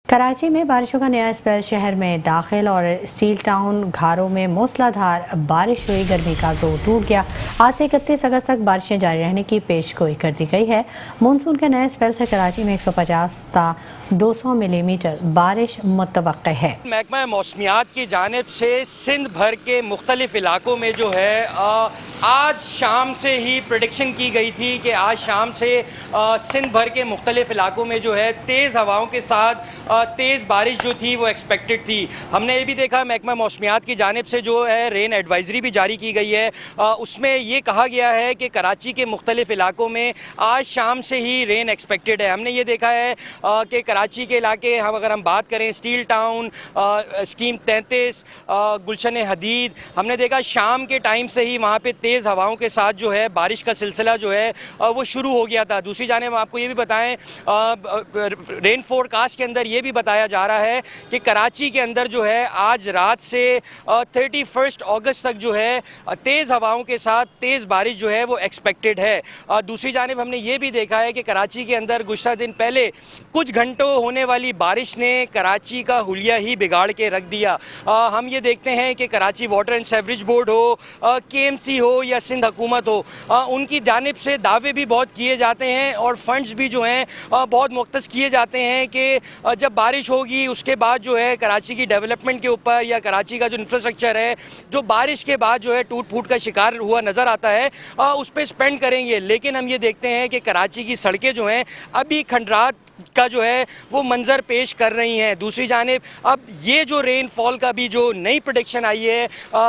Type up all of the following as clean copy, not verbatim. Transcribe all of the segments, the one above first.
कराची में बारिशों का नया स्पेल शहर में दाखिल और स्टील टाउन घारों में मूसलाधार बारिश हुई। गर्मी का जोर टूट गया। आज से 31 अगस्त तक बारिशें जारी रहने की पेशगोई कर दी गई है। मानसून के नए स्पेल से कराची में 150 ता 200 मिलीमीटर बारिश मुतवक्के है। महकमा मौसमियात की जानिब से सिंध भर के मुख्तलिफ इलाकों में जो है आज शाम से ही प्रेडिक्शन की गई थी कि आज शाम से सिंध भर के मुख्तलिफ इलाकों में जो है तेज़ हवाओं के साथ तेज़ बारिश जो थी वो एक्सपेक्टेड थी। हमने ये भी देखा महकमा मौसमियात की जानिब से जो है रेन एडवाइज़री भी जारी की गई है। उसमें ये कहा गया है कि कराची के मुख्तलिफ इलाकों में आज शाम से ही रेन एक्सपेक्टेड है। हमने ये देखा है कि कराची के इलाके अगर हम बात करें steel town, scheme 33, Gulshan Hadeed, हमने देखा शाम के टाइम से ही वहाँ पे तेज़ हवाओं के साथ जो है बारिश का सिलसिला जो है वो शुरू हो गया था। दूसरी जानिब आपको ये भी बताएं रेन फोरकास्ट के अंदर ये भी बताया जा रहा है कि कराची के अंदर जो है आज रात से 31 अगस्त तक जो है तेज़ हवाओं के साथ तेज़ बारिश जो है वो एक्सपेक्टेड है। दूसरी जानिब हमने ये भी देखा है कि कराची के अंदर गुज़श्ता दिन पहले कुछ घंटों होने वाली बारिश ने कराची का हुलिया ही बिगाड़ के रख दिया। हम ये देखते हैं कि Karachi water and sewerage board हो, KMC हो या सिंध हुकूमत हो, उनकी जानिब से दावे भी बहुत किए जाते हैं और फंड्स भी जो हैं बहुत मुख्तस किए जाते हैं कि जब बारिश होगी उसके बाद जो है कराची की डेवलपमेंट के ऊपर या कराची का जो इंफ्रास्ट्रक्चर है जो बारिश के बाद जो है टूट फूट का शिकार हुआ नज़र आता है उस पर स्पेंड करेंगे। लेकिन हम ये देखते हैं कि कराची की सड़कें जो हैं अभी खंडरात का जो है वो मंजर पेश कर रही हैं। दूसरी जानिब अब ये जो रेनफॉल का भी जो नई प्रेडिक्शन आई है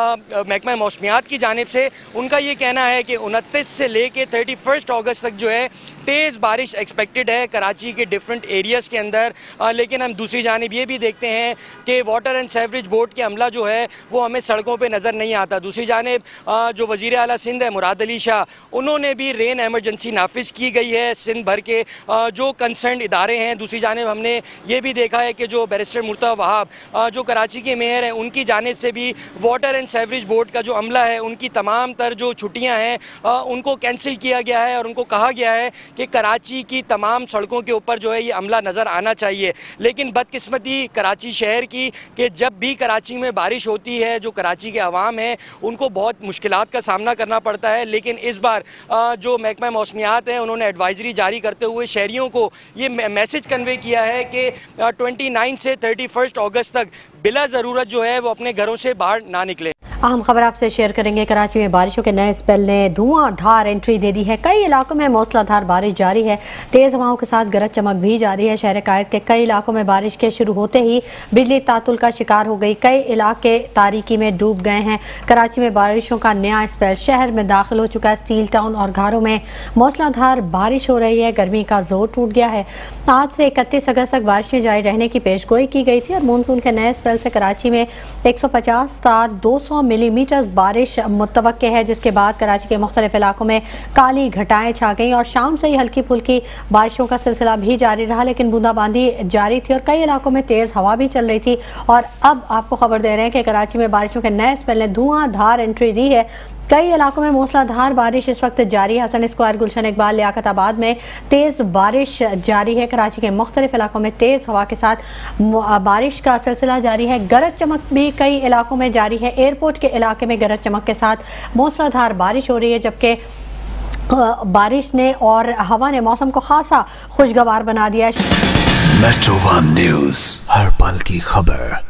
महकमा मौसमियात की जानिब से, उनका ये कहना है कि 29 से लेके 31 अगस्त तक जो है तेज़ बारिश एक्सपेक्टेड है कराची के डिफरेंट एरियाज़ के अंदर। लेकिन हम दूसरी जानिब ये भी देखते हैं कि वाटर एंड सेवरेज बोर्ड के अमला जो है वो हमें सड़कों पर नज़र नहीं आता। दूसरी जानिब जो वज़ीर आला सिंध है मुराद अली शाह, उन्होंने भी रेन एमरजेंसी नाफिज की गई है सिंध भर के जो कंसर्न इदारे हैं। दूसरी जानिब हमने ये भी देखा है कि जो बैरिस्टर मुर्तज़ा वहाब जो कराची के मेयर हैं, उनकी जानिब से भी वाटर एंड सेवरेज बोर्ड का जो अमला है उनकी तमाम तर जो छुट्टियां हैं उनको कैंसिल किया गया है और उनको कहा गया है कि कराची की तमाम सड़कों के ऊपर जो है ये अमला नज़र आना चाहिए। लेकिन बदकिस्मती कराची शहर की कि जब भी कराची में बारिश होती है जो कराची के अवाम हैं उनको बहुत मुश्किलात का सामना करना पड़ता है। लेकिन इस बार जो महकमा मौसमियात है उन्होंने एडवाइज़री जारी करते हुए शहरियों को ये मैसेज कन्वे किया है कि 29 से 31 अगस्त तक बिला ज़रूरत जो है वो अपने घरों से बाहर ना निकले। अहम खबर आपसे शेयर करेंगे। कराची में बारिशों के नए स्पेल ने धुआंधार एंट्री दे दी है। कई इलाकों में मूसलाधार बारिश जारी है। तेज हवाओं के साथ गरज चमक भी जारी है। शहर कायद के कई इलाकों में बारिश के शुरू होते ही बिजली तातुल का शिकार हो गई। कई इलाके तारीकी में डूब गए हैं। कराची में बारिशों का नया स्पेल शहर में दाखिल हो चुका है। स्टील टाउन और घारों में मूसलाधार बारिश हो रही है। गर्मी का जोर टूट गया है। आज से 31 अगस्त तक बारिशें जारी रहने की पेशगोई की गई थी और मानसून के नए स्पेल से कराची में 150 ता 200 मिलीमीटर बारिश मुतवक्के है, जिसके बाद कराची के मुख्तलिफ इलाकों में काली घटाएं छा गई और शाम से ही हल्की फुल्की बारिशों का सिलसिला भी जारी रहा। लेकिन बूंदाबांदी जारी थी और कई इलाकों में तेज़ हवा भी चल रही थी। और अब आपको खबर दे रहे हैं कि कराची में बारिशों के नए स्पेल ने धुआंधार एंट्री दी है। कई इलाकों में मूसलाधार बारिश इस वक्त जारी है। हसन स्क्वायर, गुलशन इकबाल, लियाकताबाद में तेज़ बारिश जारी है। कराची के मुख्तलिफ इलाकों में तेज़ हवा के साथ बारिश का सिलसिला जारी है। गरज चमक भी कई इलाकों में जारी है। एयरपोर्ट के इलाके में गरज चमक के साथ मूसलाधार बारिश हो रही है, जबकि बारिश ने और हवा ने मौसम को खासा खुशगवार बना दिया है। मेट्रो वन न्यूज़, हर पल की खबर।